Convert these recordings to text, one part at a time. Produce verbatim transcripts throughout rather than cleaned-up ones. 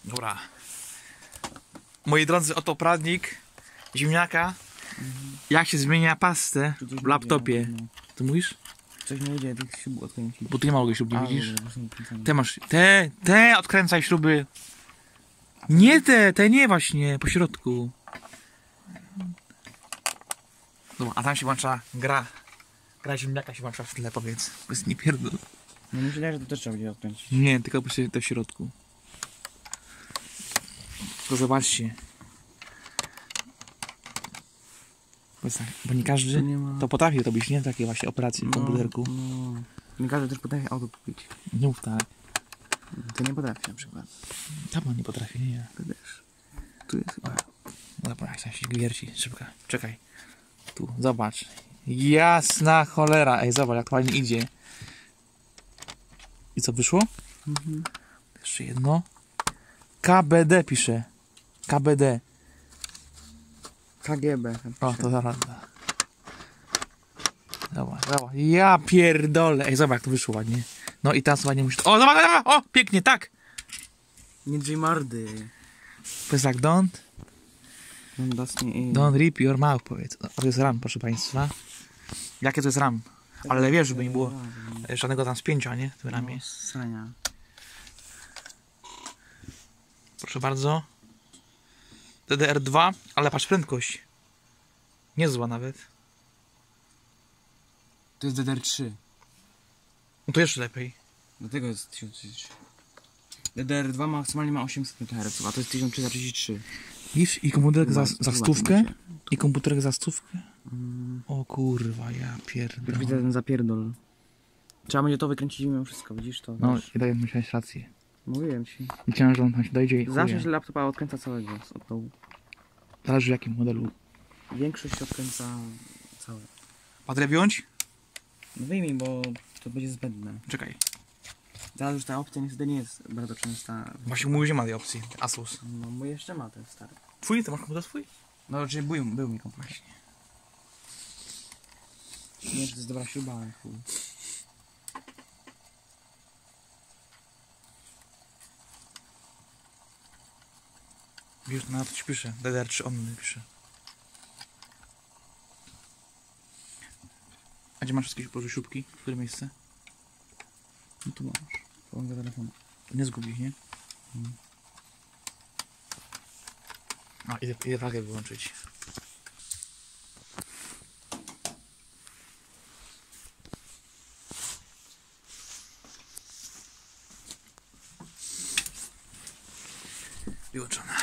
Dobra. Moi drodzy, oto poradnik ziemniaka. Mhm. Jak się zmienia pastę w laptopie. No. Ty mówisz? Coś nie będzie tych śrub odkręcić. Bo ty nie mogę śruby, A, widzisz? dobra, te masz, te, te odkręcaj śruby. Nie te, te nie właśnie, po środku. Dobra, a tam się włącza gra. Gra ziemniaka się włącza w tle, powiedz. To jest nie pierdol. No myślę, że to też trzeba będzie odkręcić. Nie, tylko po prostu to w środku. To zobaczcie. Bo nie każdy to, nie ma... to potrafi robić, nie? Takie właśnie operacje w no, komputerku. No. Nie każdy też potrafi auto kupić. Nie mów tak. To nie potrafi na przykład. Tam on nie potrafi, nie ja. To też. Tu jest chyba. Dobra, jak się wierci. Szybko. Czekaj. Tu, zobacz. Jasna cholera. Ej, zobacz, jak to ładnie idzie. I co wyszło? Mhm. Jeszcze jedno. K B D pisze. K B D. K G B. O, to zaraz. Dobra, dobra. Ja pierdolę. Ej, zobacz, jak to wyszło ładnie. No i teraz ładnie musi... O, zobacz, zobacz! O, pięknie, tak! Nie drzyj mordy. To jest tak, don't... Don't, don't rip your mouth, powiedz. O, to jest RAM, proszę państwa. Jakie to jest RAM? Ale wiesz, żeby nie było żadnego tam spięcia, nie? W tym ramie. Sania. Proszę bardzo. D D R dwa, ale patrz prędkość. Niezła nawet. To jest D D R trzy. No to jeszcze lepiej. Dlatego jest tysiąc trzydzieści trzy. D D R dwa maksymalnie ma osiemset megaherców, a to jest tysiąc trzysta trzydzieści trzy. Widzisz? I komputerek za, za stówkę? I komputerek za stówkę? Mm. O kurwa, ja pierdolę. Już widzę ten zapierdol. Trzeba będzie to wykręcić mimo wszystko, widzisz to? No i daję, musiałeś rację. Mówiłem ci. Myślałem, że on tam się dojdzie i zawsze się laptopa odkręca całego od dołu. Zależy w jakim modelu. Większość odkręca całe. Baterię wyjąć? No wyjmij, bo to będzie zbędne. Czekaj. Teraz już ta opcja niestety nie jest bardzo częsta. Właśnie mój nie ma tej opcji. Asus. No mój jeszcze ma ten stary. Twój? Ty masz komputer swój? No raczej był, był mi komputer. Właśnie. Nie, to jest dobra śruba, ale chuj. Wiesz, na to ci pisze. D D R trzy on pisze. A gdzie masz wszystkie położyć śrubki? W które miejsce? No tu masz. Połączę telefonu. Nie zgub ich, nie? Hmm. A, idę, idę wagę wyłączyć. Wyłączona.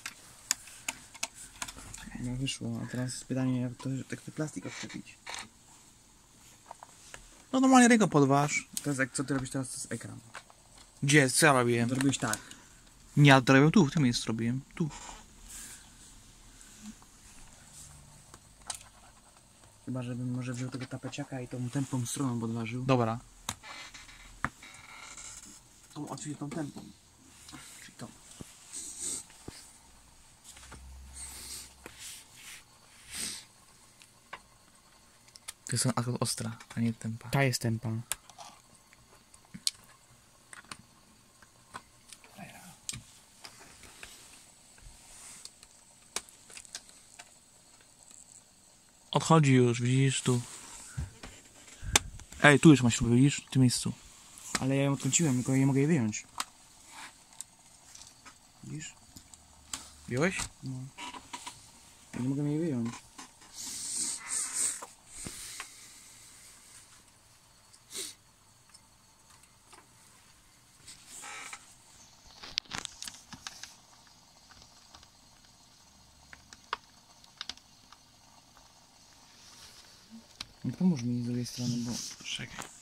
No wyszło, a teraz pytanie, jak to, jak ten plastik odczepić. No normalnie ręką podważ. Teraz jak co ty robisz teraz, to jest ekran. Gdzie? Co ja robiłem? To robiłeś tak. Nie, ja to robiłem tu, w tym miejscu robiłem. Tu. Chyba, żebym może wziął tego tapeciaka i tą tępą stroną podważył. Dobra. Tą, oczywiście tą tępą. Czyli tą. To jest akurat ostra, a nie tempa. Ta jest tempa. Odchodzi już, widzisz, tu. Ej, tu już masz śrubę, widzisz, w tym miejscu. Ale ja ją odkręciłem, tylko nie mogę jej wyjąć. Widzisz? Wziąłeś? No. Ja nie mogę jej wyjąć. Pomóż mi z drugiej strony, bo... Czekaj.